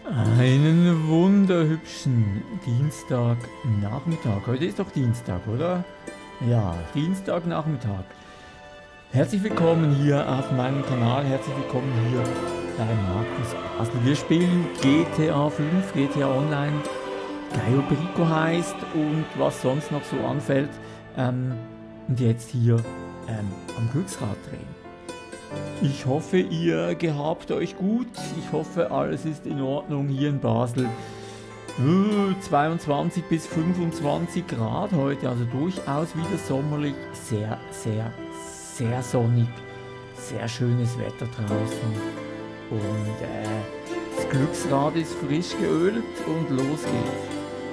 Einen wunderhübschen Dienstagnachmittag. Heute ist doch Dienstag, oder? Ja, Dienstagnachmittag. Herzlich willkommen hier auf meinem Kanal. Herzlich willkommen hier bei Markus Basel. Wir spielen GTA 5, GTA Online. Caio Perico heißt und was sonst noch so anfällt. Und jetzt hier am Glücksrad drehen. Ich hoffe, ihr gehabt euch gut. Ich hoffe, alles ist in Ordnung hier in Basel. 22 bis 25 Grad heute, also durchaus wieder sommerlich. Sehr, sehr, sehr sonnig. Sehr schönes Wetter draußen. Und das Glücksrad ist frisch geölt und los geht's.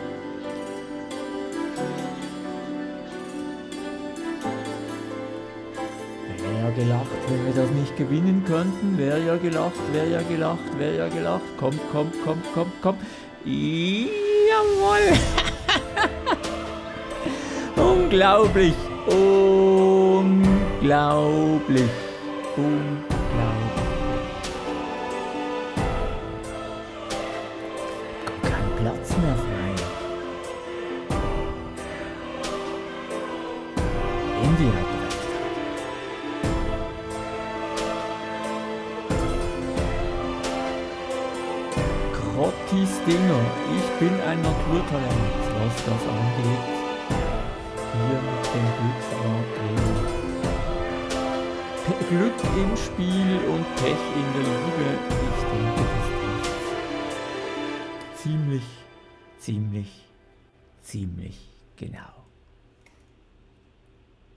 Gelacht, wenn wir das nicht gewinnen könnten, wäre ja gelacht, wäre ja gelacht, wäre ja gelacht. Kommt, kommt, kommt, kommt, kommt. Jawohl! Unglaublich! Unglaublich! Unglaublich! Kein Platz mehr frei. India. Rottis Dinger, ich bin ein Naturtalent, was das angeht. Hier mit dem Glücksrad. Glück im Spiel und Pech in der Liebe. Ich denke, das ist ziemlich genau.